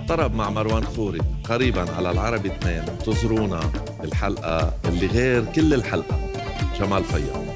طرب مع مروان خوري قريبا على العربي 2. انتظرونا بالحلقة اللي غير كل الحلقة. جمال فياض.